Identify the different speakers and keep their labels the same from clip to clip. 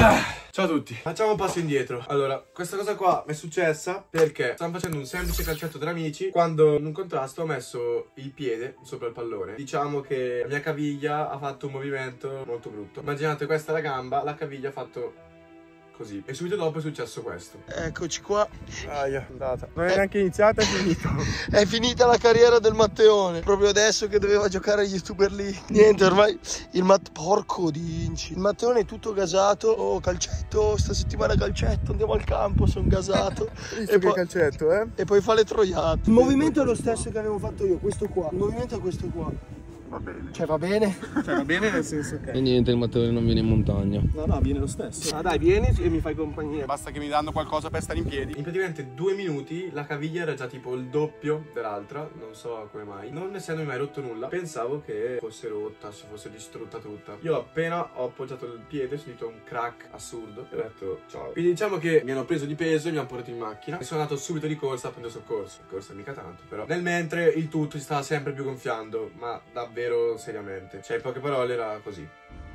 Speaker 1: Ciao a tutti, facciamo un passo indietro. Allora, questa cosa qua mi è successa perché stavamo facendo un semplice calcetto tra amici quando in un contrasto ho messo il piede sopra il pallone. Diciamo che la mia caviglia ha fatto un movimento molto brutto. Immaginate, questa è la gamba, la caviglia ha fatto così. E subito dopo è successo questo.
Speaker 2: Eccoci qua.
Speaker 1: Aia, andata. Non è neanche iniziata, è finito.
Speaker 2: È finita la carriera del Matteone. Proprio adesso che doveva giocare agli youtuber lì. Niente, ormai porco dinci. Il Matteone è tutto gasato. Oh, calcetto, sta settimana calcetto, andiamo al campo, sono gasato.
Speaker 1: E poi calcetto,
Speaker 2: E poi fa le troiate. Il movimento è lo stesso che avevo fatto io, questo qua. Il movimento è questo qua.
Speaker 1: Va bene.
Speaker 2: Cioè va bene?
Speaker 1: Cioè va bene nel senso che...
Speaker 3: E niente, il Matteo non viene in montagna.
Speaker 2: No, viene lo stesso. Ah dai, vieni e mi fai compagnia.
Speaker 1: Basta che mi danno qualcosa per stare in piedi. In praticamente 2 minuti la caviglia era già tipo il doppio dell'altra. Non so come mai. Non essendomi mai rotto nulla, pensavo che fosse rotta, si fosse distrutta tutta. Io appena ho appoggiato il piede ho sentito un crack assurdo e ho detto ciao. Quindi diciamo che mi hanno preso di peso e mi hanno portato in macchina e sono andato subito di corsa a prendere soccorso. Corsa mica tanto, però nel mentre il tutto si stava sempre più gonfiando, ma davvero seriamente. Cioè in poche parole era così.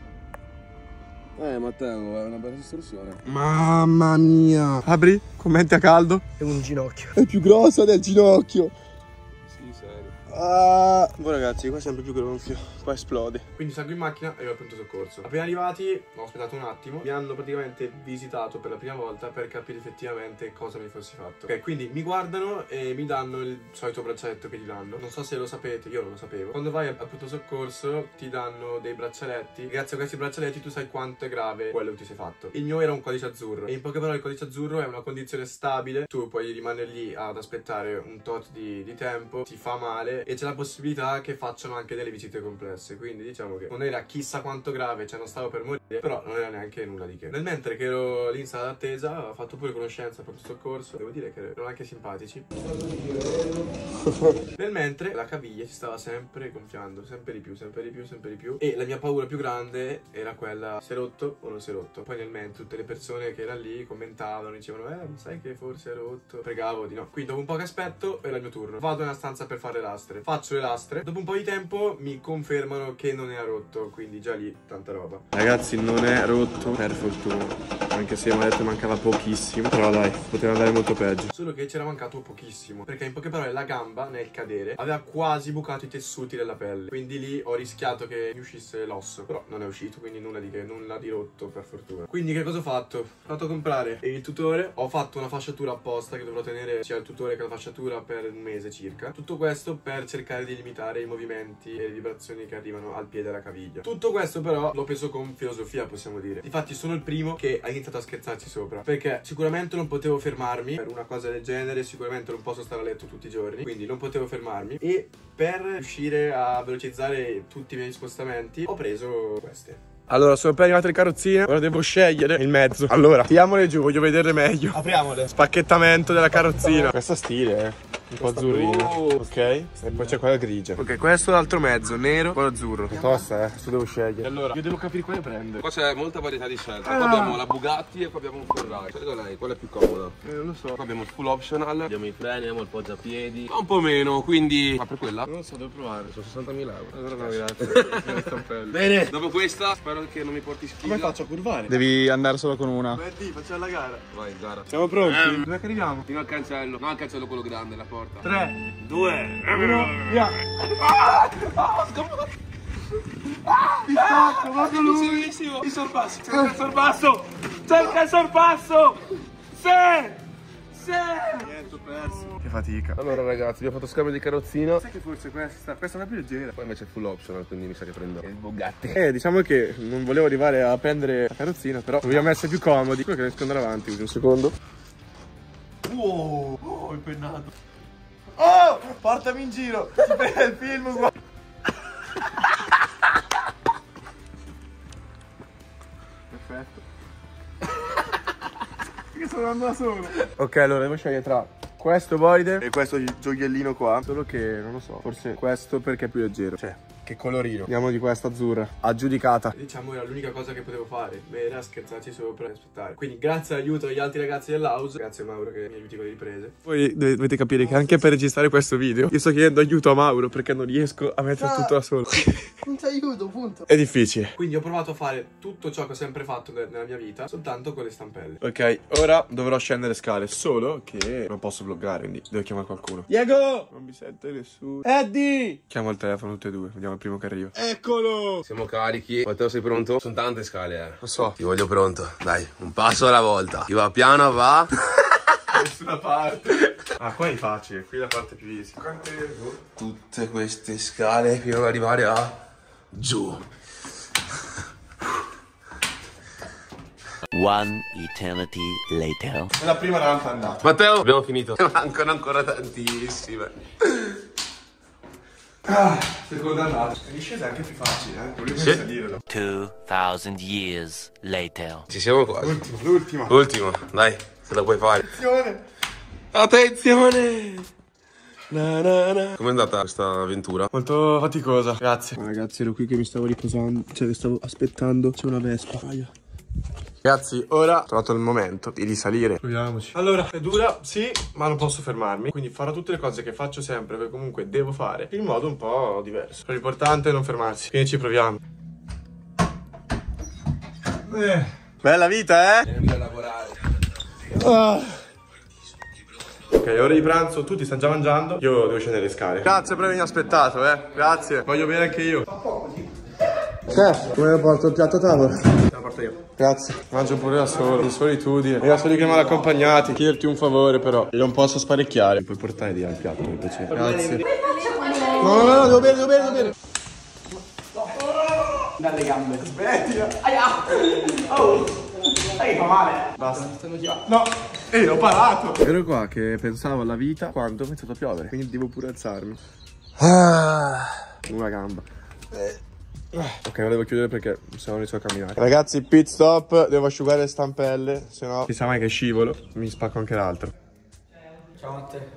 Speaker 3: Matteo, è una bella istruzione.
Speaker 1: Mamma mia. Apri, commenti a caldo.
Speaker 2: È un ginocchio.
Speaker 1: È più grossa del ginocchio.
Speaker 3: Sì, serio.
Speaker 1: Voi ragazzi, qua è sempre più gonfio, qua esplode. Quindi salgo in macchina e io al pronto soccorso. Appena arrivati, ho aspettato un attimo. Mi hanno praticamente visitato per la prima volta per capire effettivamente cosa mi fossi fatto. Ok, quindi mi guardano e mi danno il solito braccialetto che ti danno. Non so se lo sapete, io non lo sapevo. Quando vai al pronto soccorso ti danno dei braccialetti. Grazie a questi braccialetti tu sai quanto è grave quello che ti sei fatto. Il mio era un codice azzurro e in poche parole il codice azzurro è una condizione stabile. Tu puoi rimanere lì ad aspettare un tot di tempo, ti fa male e c'è la possibilità che facciano anche delle visite complesse. Quindi diciamo che non era chissà quanto grave, cioè non stavo per morire, però non era neanche nulla di che. Nel mentre che ero lì in sala d'attesa ho fatto pure conoscenza per il soccorso. Devo dire che erano anche simpatici. Nel mentre la caviglia si stava sempre gonfiando, sempre di più, sempre di più, sempre di più. E la mia paura più grande era quella: si è rotto o non si è rotto. Poi nel mentre tutte le persone che erano lì commentavano, dicevano sai che forse è rotto. Pregavo di no. Quindi dopo un po' che aspetto era il mio turno. Vado nella stanza per fare le lastre. Faccio le lastre. Dopo un po' di tempo mi confermano che non era rotto. Quindi già lì tanta roba. Ragazzi, non è rotto, per fortuna. Anche se mi ha detto mancava pochissimo. Però dai, poteva andare molto peggio. Solo che c'era mancato pochissimo. Perché in poche parole la gamba nel cadere aveva quasi bucato i tessuti della pelle. Quindi lì ho rischiato che mi uscisse l'osso. Però non è uscito, quindi nulla di che, nulla di rotto per fortuna. Quindi che cosa ho fatto? Ho fatto comprare il tutore. Ho fatto una fasciatura apposta che dovrò tenere sia il tutore che la fasciatura per un mese circa. Tutto questo per cercare di limitare i movimenti e le vibrazioni che arrivano al piede e alla caviglia. Tutto questo però l'ho preso con filosofia, possiamo dire. Infatti sono il primo che ha iniziato a scherzarci sopra, perché sicuramente non potevo fermarmi per una cosa del genere. Sicuramente non posso stare a letto tutti i giorni, quindi non potevo fermarmi. E per riuscire a velocizzare tutti i miei spostamenti ho preso queste. Allora, sono appena arrivate le carrozzine, ora devo scegliere il mezzo. Allora, tiriamole giù, voglio vederle meglio. Apriamole. Spacchettamento della carrozzina. Questa stile, un po' azzurrino. Ok, e poi c'è quella grigia. Ok, questo è l'altro mezzo, nero, quello azzurro. È tosta, questo devo scegliere. Allora, io devo capire quale prendere.
Speaker 3: Qua c'è molta varietà di scelte. Qua abbiamo la Bugatti e qua abbiamo un Ferrari. Scelgo lei, quella è più comoda.
Speaker 1: Non lo so.
Speaker 3: Qua abbiamo il full optional, abbiamo i freni, abbiamo il poggiapiedi. Ma un po' meno, quindi... Ma per quella?
Speaker 1: Non lo so, devo provare.
Speaker 3: Sono 60.000 euro.
Speaker 1: Allora no, grazie.
Speaker 3: Bene. Dopo questa, spero che non mi porti schifo.
Speaker 1: Come faccio a curvare?
Speaker 4: Devi andare solo con una.
Speaker 1: Metti, facciamo la gara.
Speaker 3: Vai, gara.
Speaker 1: Siamo pronti? Dove che arriviamo?
Speaker 3: Fino al cancello. No, al cancello quello grande, la porta.
Speaker 1: 3, 2, 1, via! Mi stacco, vado lui! Il sorpasso! Cerca il sorpasso! Cerca il sorpasso! Sì! Niente, ho perso. Che fatica.
Speaker 3: Allora ragazzi, abbiamo fatto scambio di carrozzina.
Speaker 1: Sai che forse questa è una più leggera.
Speaker 3: Poi invece è full optional, quindi mi sa che prendo il Bugatti.
Speaker 1: Diciamo che non volevo arrivare a prendere la carrozzina, però dobbiamo essere più comodi. Quello che riesco ad andare avanti, un secondo. Wow, ho impennato. Oh, portami in giro. Si vede il film qua. Perfetto. Che sono andando da solo. Ok, allora devo scegliere tra questo bolide e questo gioiellino qua. Solo che non lo so, forse questo perché è più leggero. Cioè, che colorino. Andiamo di questa azzurra, aggiudicata. Diciamo era l'unica cosa che potevo fare, era scherzarci sopra e aspettare. Quindi grazie all'aiuto degli altri ragazzi dell'house, grazie a Mauro che mi aiuti con le riprese. Voi dovete capire che anche per registrare questo video io sto chiedendo aiuto a Mauro perché non riesco a mettere tutto da solo.
Speaker 2: Non ti aiuto, punto.
Speaker 1: È difficile. Quindi ho provato a fare tutto ciò che ho sempre fatto nella mia vita, soltanto con le stampelle. Ok, ora dovrò scendere scale, solo che non posso vloggare, quindi devo chiamare qualcuno. Diego! Non mi sente nessuno. Eddie! Chiamo al telefono tutti e due, vediamo il primo che arriva. Eccolo!
Speaker 3: Siamo carichi. Matteo, sei pronto? Sono tante scale,
Speaker 1: Lo so.
Speaker 3: Ti voglio pronto. Dai, un passo alla volta. Chi va piano va.
Speaker 1: Da nessuna parte. Ah, qua è facile, qui è la parte più easy.
Speaker 3: Tutte queste scale fino ad arrivare a giù.
Speaker 4: One eternity later.
Speaker 1: È la prima rampa andata.
Speaker 3: Matteo, abbiamo finito. Mancano ancora tantissime.
Speaker 1: Seconda andata. In discesa è anche più facile, volevo salire.
Speaker 4: 2000 years later.
Speaker 3: Ci siamo quasi.
Speaker 1: L'ultima.
Speaker 3: Ultimo, dai, se la puoi fare.
Speaker 1: Attenzione.
Speaker 3: Attenzione! Com'è andata questa avventura?
Speaker 1: Molto faticosa. Grazie. Ragazzi, ero qui che mi stavo riposando, cioè che stavo aspettando. C'è una vespa. Ragazzi, ora ho trovato il momento di risalire. Proviamoci. Allora, è dura, sì, ma non posso fermarmi. Quindi farò tutte le cose che faccio sempre, che comunque devo fare, in modo un po' diverso. L'importante è non fermarsi. Quindi ci proviamo. Bella vita, eh?
Speaker 3: Devi lavorare.
Speaker 1: Ok, ore di pranzo, tutti stanno già mangiando. Io devo scendere le scale. Grazie per avermi aspettato, Grazie. Voglio bene anche io. Chef, come lo porto il piatto a tavola? Te lo porto io. Grazie. Mangio pure da solo, in solitudine. E da soli che mal accompagnati. Chiederti un favore però. Io non posso sparecchiare. Puoi portare via il piatto, per piacere. Grazie. No, devo bere.
Speaker 5: Dalle gambe.
Speaker 1: Smettila.
Speaker 5: Oh! Sai che fa male?
Speaker 1: Basta. No. Ho parato. Ero qua che pensavo alla vita quando ho iniziato a piovere. Quindi devo pure alzarmi. Una gamba. Ok, ora devo chiudere perché se no inizio a camminare. Ragazzi, pit stop, devo asciugare le stampelle, se no si sa mai che scivolo, mi spacco anche l'altro.
Speaker 5: Ciao a te.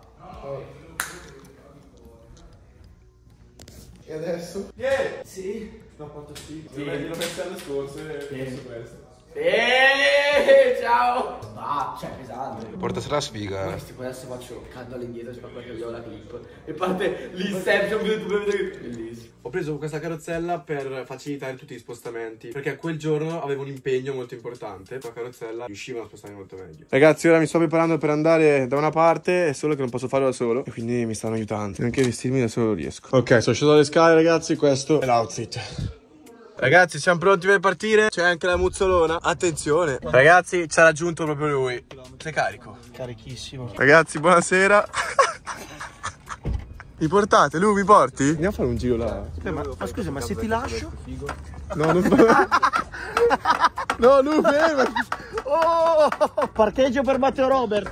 Speaker 1: E adesso? Sì. No, porto schifo. L'ho messo l'anno scorso e penso questo.
Speaker 5: Ciao! Ah, cioè, pesante.
Speaker 3: Portasela la sfiga.
Speaker 5: Tipo adesso faccio caldo all'indietro, c'è qualcosa che io ho la clip. E parte l'Inception, bellissimo.
Speaker 1: Ho preso questa carrozzella per facilitare tutti gli spostamenti, perché quel giorno avevo un impegno molto importante. La carrozzella riusciva a spostarmi molto meglio. Ragazzi, ora mi sto preparando per andare da una parte, è solo che non posso farlo da solo, e quindi mi stanno aiutando. Anche vestirmi da solo riesco. Ok, sono sceso dalle scale, ragazzi, questo è l'outfit. Ragazzi, siamo pronti per partire? C'è anche la muzzolona. Attenzione. Ragazzi, ci ha raggiunto proprio lui. Sei carico?
Speaker 2: Carichissimo.
Speaker 1: Ragazzi, buonasera. Mi portate? Lui mi porti? Andiamo a fare un giro là.
Speaker 2: Ma scusa, ma se ti lascio?
Speaker 1: No, non no, lui ferma.
Speaker 2: Oh! Parcheggio per Matteo Robert.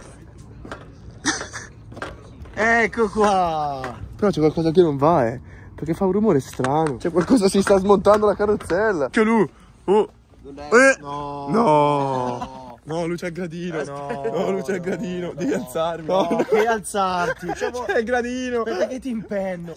Speaker 2: Ecco qua.
Speaker 1: Però c'è qualcosa che non va, perché fa un rumore strano. C'è qualcosa, si sta smontando la carrozzella. C'è lui. Oh. No. No, lui c'è il gradino. No, lui c'è il gradino. Devi alzarmi.
Speaker 2: No, che alzarti.
Speaker 1: C'è il gradino.
Speaker 2: Aspetta che ti impenno.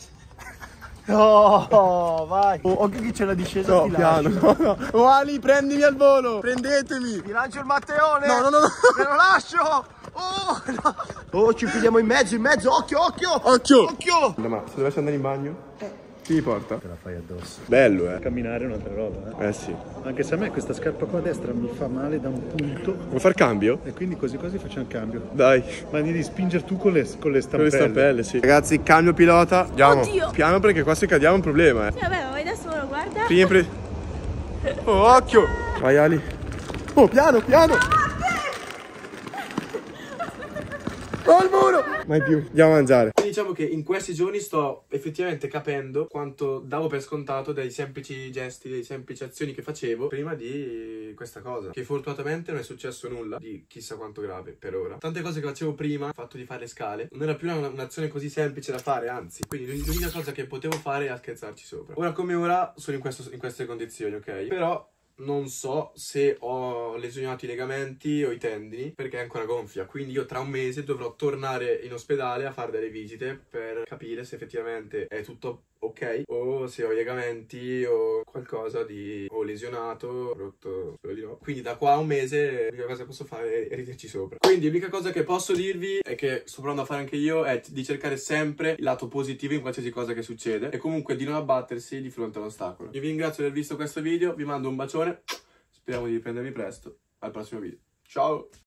Speaker 2: No, vai. Occhio che c'è la discesa.
Speaker 1: No,
Speaker 2: ti
Speaker 1: piano.
Speaker 2: lascio.
Speaker 1: No. Ali, prendimi al volo. Prendetemi.
Speaker 2: Ti lancio il Matteone.
Speaker 1: No.
Speaker 2: Me lo lascio. Oh, no. Oh, ci pigliamo in mezzo. Occhio.
Speaker 1: Ma se dovessi andare in bagno? Chi mi porta?
Speaker 6: Te la fai addosso.
Speaker 1: Bello,
Speaker 6: Camminare è un'altra roba,
Speaker 1: Eh sì.
Speaker 6: Anche se a me questa scarpa qua a destra mi fa male da un punto.
Speaker 1: Vuoi far cambio?
Speaker 6: E quindi così facciamo il cambio.
Speaker 1: Dai.
Speaker 6: Ma devi spingere tu con le stampelle.
Speaker 1: Con le stampelle, sì. Ragazzi, cambio pilota. Andiamo.
Speaker 7: Oddio.
Speaker 1: Piano perché qua se cadiamo è un problema,
Speaker 7: Sì, vabbè, ma vai da solo, guarda.
Speaker 1: Oh, occhio. Vai Ali. Oh, piano. Oh, il muro. Mai più. Andiamo a mangiare. Diciamo che in questi giorni sto effettivamente capendo quanto davo per scontato dei semplici gesti, dei semplici azioni che facevo prima di questa cosa. Che fortunatamente non è successo nulla di chissà quanto grave per ora. Tante cose che facevo prima, il fatto di fare le scale, non era più un'azione così semplice da fare, anzi. Quindi l'unica cosa che potevo fare era scherzarci sopra. Ora come ora sono in queste condizioni, ok? Però non so se ho lesionato i legamenti o i tendini perché è ancora gonfia, quindi io tra un mese dovrò tornare in ospedale a fare delle visite per capire se effettivamente è tutto ok? O se ho legamenti o qualcosa di... ho lesionato, rotto, spero di no. Quindi da qua a un mese l'unica cosa che posso fare è riderci sopra. Quindi l'unica cosa che posso dirvi è che sto provando a fare anche io è di cercare sempre il lato positivo in qualsiasi cosa che succede e comunque di non abbattersi di fronte all'ostacolo. Io vi ringrazio di aver visto questo video, vi mando un bacione, speriamo di riprendervi presto, al prossimo video. Ciao!